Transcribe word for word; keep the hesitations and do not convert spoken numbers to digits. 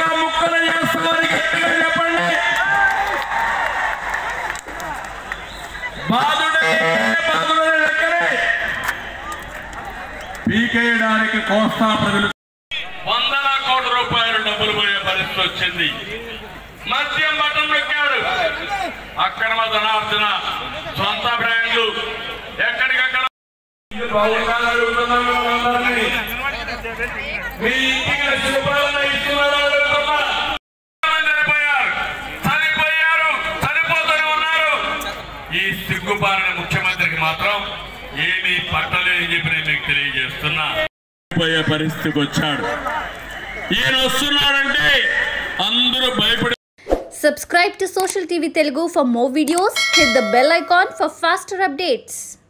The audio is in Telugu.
ముక్కలుగా ముక్కలు చేస్తామని గట్టిగా చెప్పండి. బాధుడే బాధుడే దగ్గరే పీకేయడానికి కోస్తా ప్రజలు వందల కోట్ల రూపాయలు డబ్బులు పోయే పరిస్థితి వచ్చింది. మద్యం బట్టం నొక్కాడు, అక్రమ ధనార్జన, సొంత బ్రాండ్లు ఎక్కడికక్కడ మీ ఇంటికి లక్ష రూపాయలు ఇస్తున్నారు. చనిపోయారు చనిపోయారు చనిపోతూనే ఉన్నారు. ఈ సిగ్గుపాలన ముఖ్యమంత్రికి మాత్రం ఏమీ పట్టలేని చెప్పి నేను మీకు తెలియజేస్తున్నా. పోయే పరిస్థితికి వచ్చాడు. ఈయన వస్తున్నాడంటే అందరూ భయపడి. Subscribe to Social T V Telugu for more videos. Hit the bell icon for faster updates.